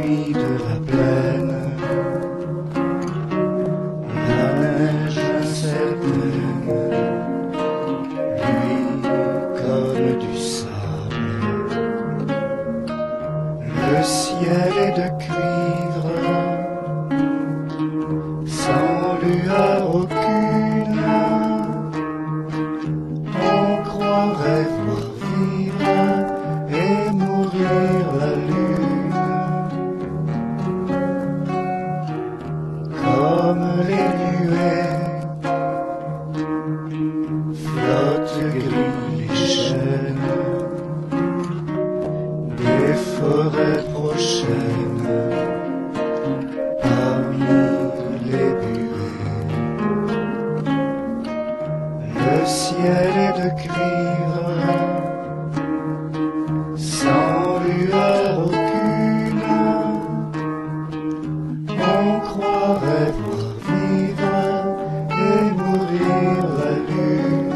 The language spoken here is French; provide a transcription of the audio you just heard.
nuit de la plaine, la neige incertaine, lui comme du sable. Le ciel est de cuivre, sans lueur aucune. On croirait voir vivre et mourir la lune. Comme les nuées flottent gris les chênes des forêts prochaines parmi les buées. Le ciel est de cuivre, sans lueur aucune. On croirait voir vivre et mourir la lune.